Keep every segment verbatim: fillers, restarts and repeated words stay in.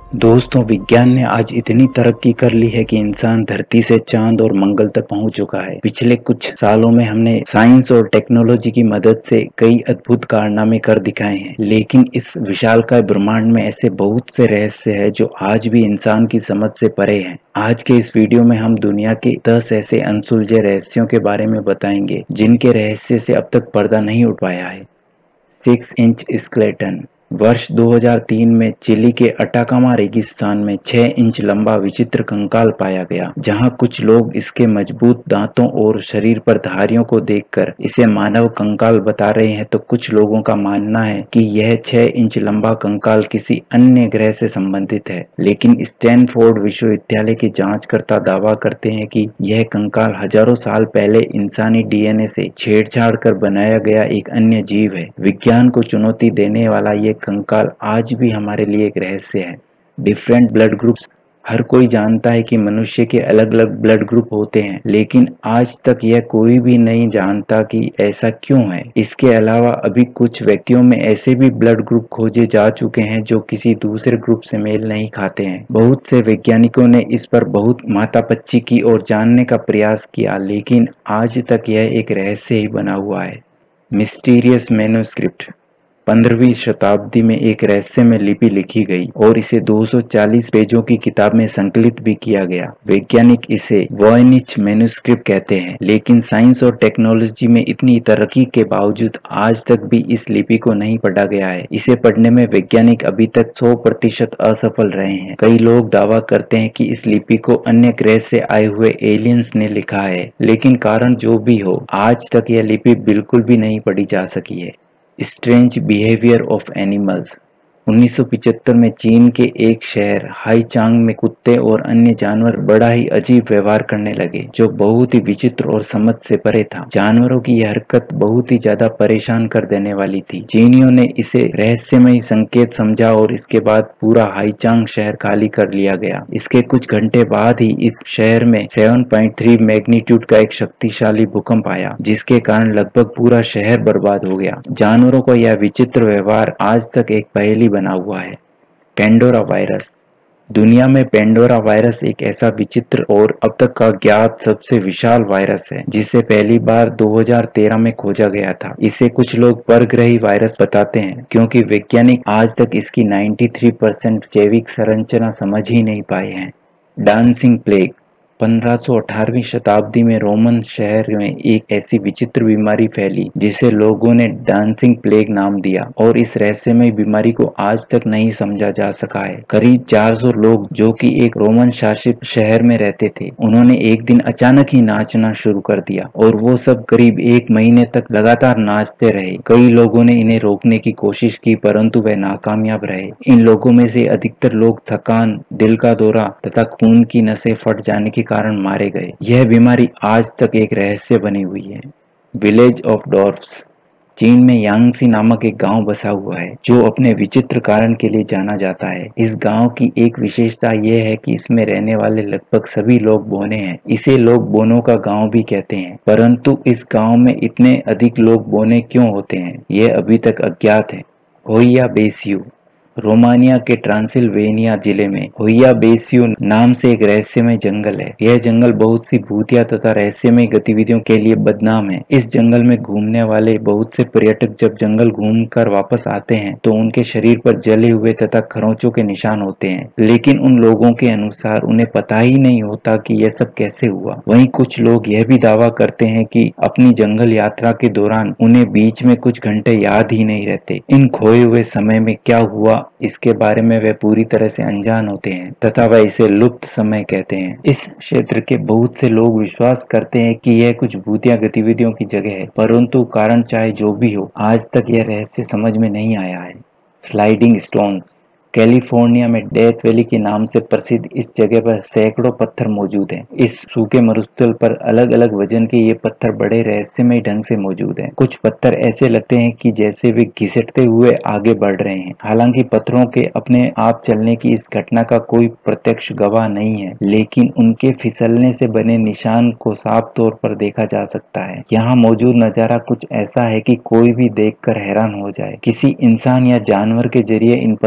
दोस्तों, विज्ञान ने आज इतनी तरक्की कर ली है कि इंसान धरती से चांद और मंगल तक पहुंच चुका है। पिछले कुछ सालों में हमने साइंस और टेक्नोलॉजी की मदद से कई अद्भुत कारनामे कर दिखाए हैं, लेकिन इस विशालकाय ब्रह्मांड में ऐसे बहुत से रहस्य हैं जो आज भी इंसान की समझ से परे हैं। आज के इस वीडियो में हम दुनिया के दस ऐसे अनसुलझे रहस्यों के बारे में बताएंगे जिनके रहस्य से अब तक पर्दा नहीं उठ पाया है। Six inch skeleton. वर्ष दो हज़ार तीन में चिली के अटाकामा रेगिस्तान में छह इंच लंबा विचित्र कंकाल पाया गया, जहां कुछ लोग इसके मजबूत दांतों और शरीर पर धारियों को देखकर इसे मानव कंकाल बता रहे हैं, तो कुछ लोगों का मानना है कि यह छह इंच लंबा कंकाल किसी अन्य ग्रह से संबंधित है। लेकिन स्टैनफोर्ड विश्वविद्यालय के जांचकर्ता दावा करते हैं कि यह कंकाल हजारों साल पहले इंसानी डीएनए से छेड़छाड़ कर बनाया गया एक अन्य जीव है। विज्ञान को चुनौती देने वाला ये कंकाल आज भी हमारे लिए एक रहस्य है। Different blood groups. हर कोई जानता है कि मनुष्य के अलग अलग ब्लड ग्रुप होते हैं, लेकिन आज तक यह कोई भी नहीं जानता कि ऐसा क्यों है। इसके अलावा अभी कुछ व्यक्तियों में ऐसे भी ब्लड ग्रुप खोजे जा चुके हैं जो किसी दूसरे ग्रुप से मेल नहीं खाते हैं। बहुत से वैज्ञानिकों ने इस पर बहुत माथापच्ची की और जानने का प्रयास किया, लेकिन आज तक यह एक रहस्य ही बना हुआ है। Mysterious manuscript. पंद्रहवीं शताब्दी में एक रहस्यमय लिपि लिखी गई और इसे दो सौ चालीस पेजों की किताब में संकलित भी किया गया। वैज्ञानिक इसे वॉयनिच मैन्युस्क्रिप्ट कहते हैं, लेकिन साइंस और टेक्नोलॉजी में इतनी तरक्की के बावजूद आज तक भी इस लिपि को नहीं पढ़ा गया है। इसे पढ़ने में वैज्ञानिक अभी तक सौ प्रतिशत असफल रहे हैं। कई लोग दावा करते हैं कि इस लिपि को अन्य ग्रह से आए हुए एलियंस ने लिखा है, लेकिन कारण जो भी हो, आज तक यह लिपि बिल्कुल भी नहीं पढ़ी जा सकी है। Strange behaviour of animals. उन्नीस सौ पचहत्तर में चीन के एक शहर हाईचांग में कुत्ते और अन्य जानवर बड़ा ही अजीब व्यवहार करने लगे, जो बहुत ही विचित्र और समझ से परे था। जानवरों की यह हरकत बहुत ही ज्यादा परेशान कर देने वाली थी। चीनियों ने इसे रहस्यमय संकेत समझा और इसके बाद पूरा हाईचांग शहर खाली कर लिया गया। इसके कुछ घंटे बाद ही इस शहर में सात पॉइंट तीन मैग्नीट्यूड का एक शक्तिशाली भूकंप आया, जिसके कारण लगभग पूरा शहर बर्बाद हो गया। जानवरों का यह विचित्र व्यवहार आज तक एक पहेली बना हुआ है। Pandora virus. दुनिया में पेंडोरा वायरस एक ऐसा विचित्र और अब तक का ज्ञात सबसे विशाल वायरस है, जिसे पहली बार दो हज़ार तेरह में खोजा गया था। इसे कुछ लोग परग्रही वायरस बताते हैं, क्योंकि वैज्ञानिक आज तक इसकी तिरानवे परसेंट जैविक संरचना समझ ही नहीं पाए हैं। Dancing plague. पंद्रह सौ अठारहवीं शताब्दी में रोमन शहर में एक ऐसी विचित्र बीमारी फैली जिसे लोगों ने डांसिंग प्लेग नाम दिया, और इस रहस्यमय बीमारी को आज तक नहीं समझा जा सका है। करीब चार सौ लोग जो कि एक रोमन शासित शहर में रहते थे, उन्होंने एक दिन अचानक ही नाचना शुरू कर दिया और वो सब करीब एक महीने तक लगातार नाचते रहे। कई लोगों ने इन्हें रोकने की कोशिश की, परंतु वे नाकामयाब रहे। इन लोगों में से अधिकतर लोग थकान, दिल का दौरा तथा खून की नसें फट जाने के कारण मारे गए। यह बीमारी आज तक एक रहस्य बनी हुई है। Village of dwarfs. चीन में यांगसी नामक एक गांव बसा हुआ है, जो अपने विचित्र कारण के लिए जाना जाता है। इस गांव की एक विशेषता यह है कि इसमें रहने वाले लगभग सभी लोग बोने हैं। इसे लोग बोनों का गांव भी कहते हैं, परंतु इस गांव में इतने अधिक लोग बोने क्यों होते हैं, यह अभी तक अज्ञात है। होइया बेसियू। रोमानिया के ट्रांसिल्वेनिया जिले में होइया बेसियू नाम से एक रहस्यमय जंगल है। यह जंगल बहुत सी भूतिया तथा रहस्यमय गतिविधियों के लिए बदनाम है। इस जंगल में घूमने वाले बहुत से पर्यटक जब जंगल घूमकर वापस आते हैं तो उनके शरीर पर जले हुए तथा खरोंचों के निशान होते हैं, लेकिन उन लोगों के अनुसार उन्हें पता ही नहीं होता कि यह सब कैसे हुआ। वहीं कुछ लोग यह भी दावा करते हैं कि अपनी जंगल यात्रा के दौरान उन्हें बीच में कुछ घंटे याद ही नहीं रहते। इन खोए हुए समय में क्या हुआ, इसके बारे में वे पूरी तरह से अनजान होते हैं तथा वह इसे लुप्त समय कहते हैं। इस क्षेत्र के बहुत से लोग विश्वास करते हैं कि यह कुछ भूतिया गतिविधियों की जगह है, परंतु कारण चाहे जो भी हो, आज तक यह रहस्य समझ में नहीं आया है। Sliding stones. कैलिफोर्निया में डेथ वैली के नाम से प्रसिद्ध इस जगह पर सैकड़ों पत्थर मौजूद हैं। इस सूखे मरुस्थल पर अलग अलग वजन के ये पत्थर बड़े रहस्यमय ढंग से मौजूद हैं। कुछ पत्थर ऐसे लगते हैं कि जैसे वे घिसटते हुए आगे बढ़ रहे हैं। हालांकि पत्थरों के अपने आप चलने की इस घटना का कोई प्रत्यक्ष गवाह नहीं है, लेकिन उनके फिसलने से बने निशान को साफ तौर पर देखा जा सकता है। यहाँ मौजूद नजारा कुछ ऐसा है कि कोई भी देखकर हैरान हो जाए। किसी इंसान या जानवर के जरिए इन पत्थरों को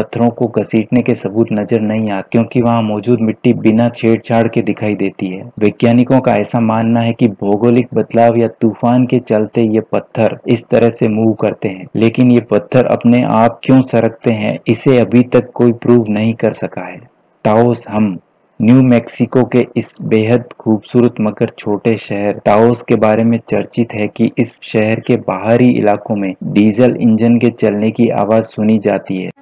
घसीटने के सबूत नजर नहीं आते, क्योंकि वहाँ मौजूद मिट्टी बिना छेड़छाड़ के दिखाई देती है। वैज्ञानिकों का ऐसा मानना है कि भौगोलिक बदलाव या तूफान के चलते ये पत्थर इस तरह से मूव करते हैं, लेकिन ये पत्थर अपने आप क्यों सरकते हैं इसे अभी तक कोई प्रूव नहीं कर सका है। टाओस हम न्यू मैक्सिको के इस बेहद खूबसूरत मगर छोटे शहर टाओस के बारे में चर्चित है कि इस शहर के बाहरी इलाकों में डीजल इंजन के चलने की आवाज सुनी जाती है।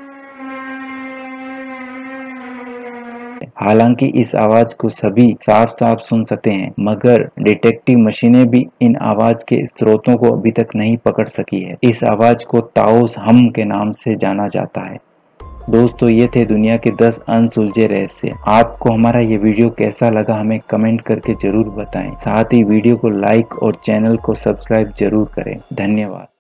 हालांकि इस आवाज को सभी साफ साफ सुन सकते हैं, मगर डिटेक्टिव मशीनें भी इन आवाज के स्रोतों को अभी तक नहीं पकड़ सकी है। इस आवाज को ताओस हम के नाम से जाना जाता है। दोस्तों, ये थे दुनिया के दस अनसुलझे रहस्य। आपको हमारा ये वीडियो कैसा लगा हमें कमेंट करके जरूर बताएं। साथ ही वीडियो को लाइक और चैनल को सब्सक्राइब जरूर करें। धन्यवाद।